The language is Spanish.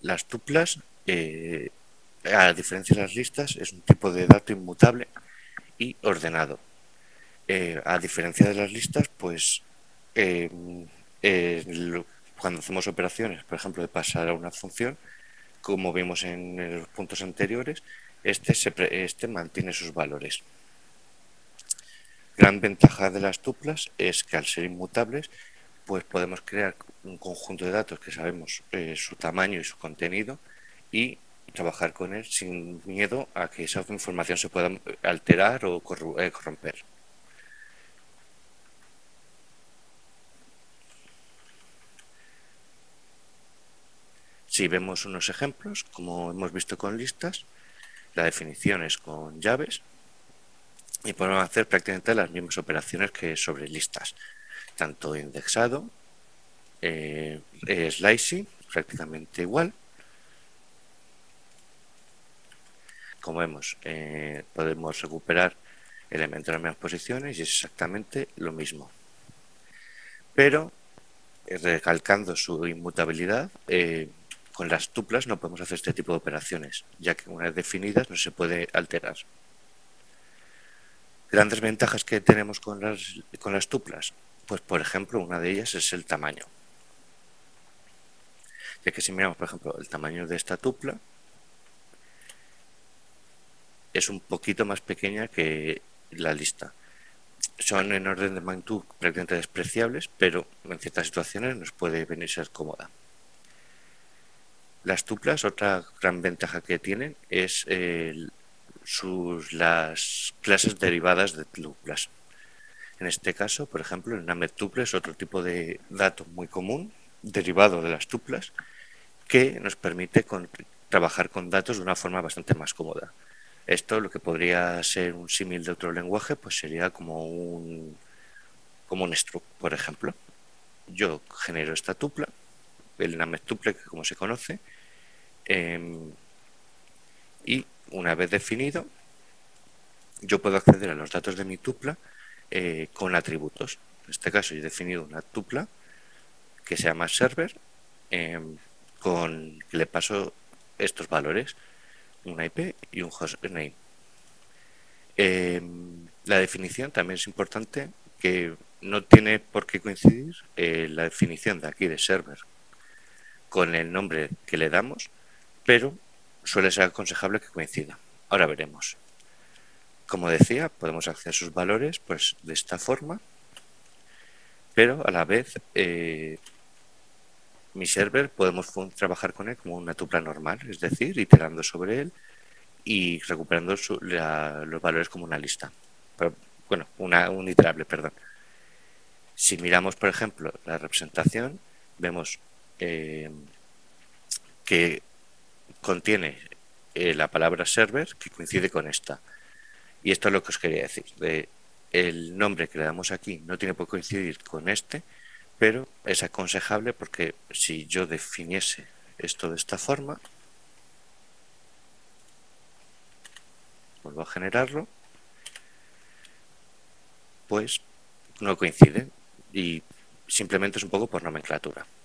Las tuplas, a diferencia de las listas, es un tipo de dato inmutable y ordenado. A diferencia de las listas, pues eh, cuando hacemos operaciones, por ejemplo, de pasar a una función, como vimos en los puntos anteriores, este mantiene sus valores. Gran ventaja de las tuplas es que al ser inmutables, pues podemos crear un conjunto de datos que sabemos su tamaño y su contenido y trabajar con él sin miedo a que esa información se pueda alterar o corromper. Si vemos unos ejemplos, como hemos visto con listas, la definición es con llaves y podemos hacer prácticamente las mismas operaciones que sobre listas, tanto indexado, slicing, prácticamente igual. Como vemos, podemos recuperar elementos en las mismas posiciones y es exactamente lo mismo. Pero, recalcando su inmutabilidad, con las tuplas no podemos hacer este tipo de operaciones, ya que una vez definidas no se puede alterar. Grandes ventajas que tenemos con las tuplas, pues por ejemplo, una de ellas es el tamaño. Ya que si miramos, por ejemplo, el tamaño de esta tupla, es un poquito más pequeña que la lista. Son en orden de magnitud prácticamente despreciables, pero en ciertas situaciones nos puede venir a ser cómoda. Las tuplas, otra gran ventaja que tienen es las clases derivadas de tuplas. En este caso, por ejemplo, el number tuple es otro tipo de dato muy común, derivado de las tuplas, que nos permite trabajar con datos de una forma bastante más cómoda. Esto, lo que podría ser un símil de otro lenguaje, pues sería como un struct, por ejemplo. Yo genero esta tupla, el number tuple, que como se conoce, y una vez definido, yo puedo acceder a los datos de mi tupla con atributos. En este caso, yo he definido una tupla que se llama server, que le paso estos valores, una IP y un hostname. La definición también es importante, que no tiene por qué coincidir la definición de aquí de server con el nombre que le damos, pero suele ser aconsejable que coincida. Ahora veremos. Como decía, podemos acceder a sus valores pues de esta forma, pero a la vez mi server podemos trabajar con él como una tupla normal, es decir, iterando sobre él y recuperando los valores como una lista. Pero, bueno, un iterable, perdón. Si miramos, por ejemplo, la representación, vemos que contiene la palabra server que coincide con esta. Y esto es lo que os quería decir. El nombre que le damos aquí no tiene por qué coincidir con este, pero es aconsejable porque si yo definiese esto de esta forma, vuelvo a generarlo, pues no coincide y simplemente es un poco por nomenclatura.